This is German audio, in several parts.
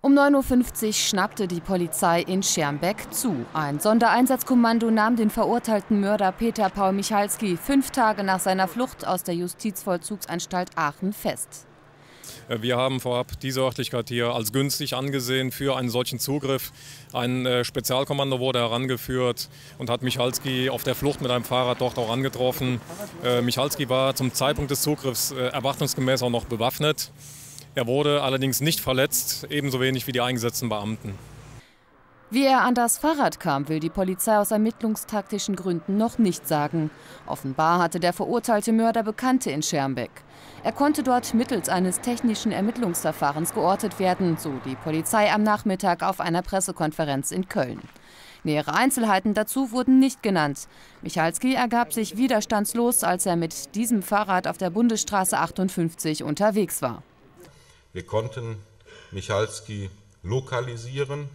Um 9:50 Uhr schnappte die Polizei in Schermbeck zu. Ein Sondereinsatzkommando nahm den verurteilten Mörder Peter Paul Michalski 5 Tage nach seiner Flucht aus der Justizvollzugsanstalt Aachen fest. Wir haben vorab diese Örtlichkeit hier als günstig angesehen für einen solchen Zugriff. Ein Spezialkommando wurde herangeführt und hat Michalski auf der Flucht mit einem Fahrrad dort auch angetroffen. Michalski war zum Zeitpunkt des Zugriffs erwartungsgemäß auch noch bewaffnet. Er wurde allerdings nicht verletzt, ebenso wenig wie die eingesetzten Beamten. Wie er an das Fahrrad kam, will die Polizei aus ermittlungstaktischen Gründen noch nicht sagen. Offenbar hatte der verurteilte Mörder Bekannte in Schermbeck. Er konnte dort mittels eines technischen Ermittlungsverfahrens geortet werden, so die Polizei am Nachmittag auf einer Pressekonferenz in Köln. Nähere Einzelheiten dazu wurden nicht genannt. Michalski ergab sich widerstandslos, als er mit diesem Fahrrad auf der Bundesstraße 58 unterwegs war. Wir konnten Michalski lokalisieren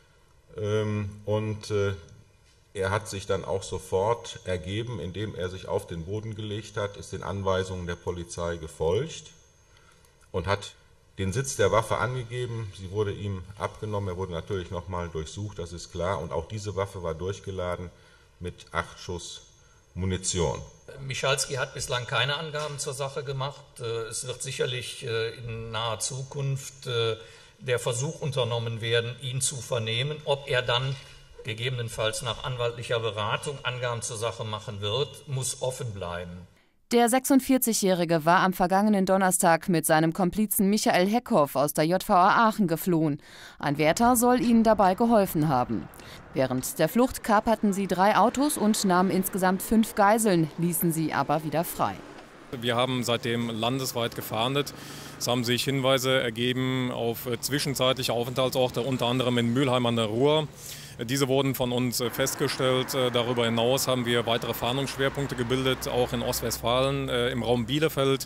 und er hat sich dann auch sofort ergeben, indem er sich auf den Boden gelegt hat, ist den Anweisungen der Polizei gefolgt und hat den Sitz der Waffe angegeben. Sie wurde ihm abgenommen, er wurde natürlich nochmal durchsucht, das ist klar. Und auch diese Waffe war durchgeladen mit 8 Schuss Munition. Michalski hat bislang keine Angaben zur Sache gemacht. Es wird sicherlich in naher Zukunft der Versuch unternommen werden, ihn zu vernehmen. Ob er dann gegebenenfalls nach anwaltlicher Beratung Angaben zur Sache machen wird, muss offen bleiben. Der 46-Jährige war am vergangenen Donnerstag mit seinem Komplizen Michael Heckhoff aus der JVA Aachen geflohen. Ein Wärter soll ihnen dabei geholfen haben. Während der Flucht kaperten sie 3 Autos und nahmen insgesamt 5 Geiseln, ließen sie aber wieder frei. Wir haben seitdem landesweit gefahndet. Es haben sich Hinweise ergeben auf zwischenzeitliche Aufenthaltsorte, unter anderem in Mülheim an der Ruhr. Diese wurden von uns festgestellt. Darüber hinaus haben wir weitere Fahndungsschwerpunkte gebildet, auch in Ostwestfalen, im Raum Bielefeld,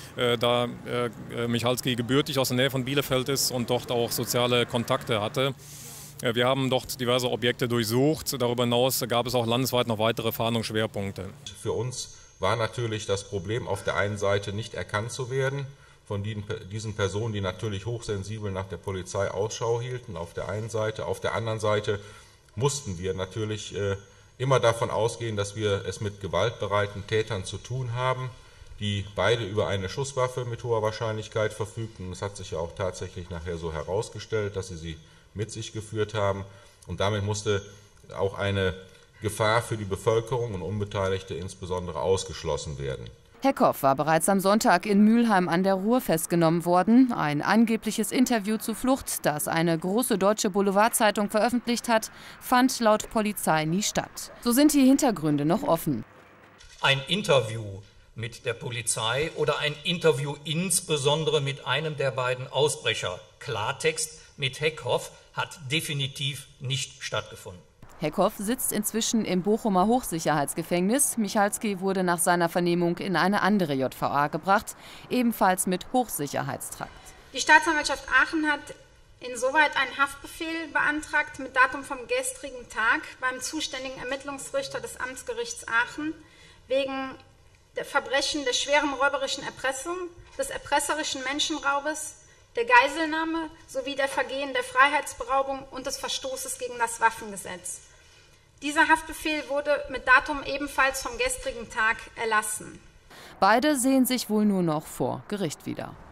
da Michalski gebürtig aus der Nähe von Bielefeld ist und dort auch soziale Kontakte hatte. Wir haben dort diverse Objekte durchsucht. Darüber hinaus gab es auch landesweit noch weitere Fahndungsschwerpunkte. Für uns war natürlich das Problem, auf der einen Seite nicht erkannt zu werden von diesen Personen, die natürlich hochsensibel nach der Polizei Ausschau hielten, auf der einen Seite. Auf der anderen Seite mussten wir natürlich immer davon ausgehen, dass wir es mit gewaltbereiten Tätern zu tun haben, die beide über eine Schusswaffe mit hoher Wahrscheinlichkeit verfügten. Es hat sich ja auch tatsächlich nachher so herausgestellt, dass sie mit sich geführt haben. Und damit musste auch eine Gefahr für die Bevölkerung und Unbeteiligte insbesondere ausgeschlossen werden. Heckhoff war bereits am Sonntag in Mülheim an der Ruhr festgenommen worden. Ein angebliches Interview zur Flucht, das eine große deutsche Boulevardzeitung veröffentlicht hat, fand laut Polizei nie statt. So sind die Hintergründe noch offen. Ein Interview mit der Polizei oder ein Interview insbesondere mit einem der beiden Ausbrecher, Klartext mit Heckhoff, hat definitiv nicht stattgefunden. Heckhoff sitzt inzwischen im Bochumer Hochsicherheitsgefängnis. Michalski wurde nach seiner Vernehmung in eine andere JVA gebracht, ebenfalls mit Hochsicherheitstrakt. Die Staatsanwaltschaft Aachen hat insoweit einen Haftbefehl beantragt mit Datum vom gestrigen Tag beim zuständigen Ermittlungsrichter des Amtsgerichts Aachen wegen der Verbrechen der schweren räuberischen Erpressung, des erpresserischen Menschenraubes, der Geiselnahme sowie der Vergehen der Freiheitsberaubung und des Verstoßes gegen das Waffengesetz. Dieser Haftbefehl wurde mit Datum ebenfalls vom gestrigen Tag erlassen. Beide sehen sich wohl nur noch vor Gericht wieder.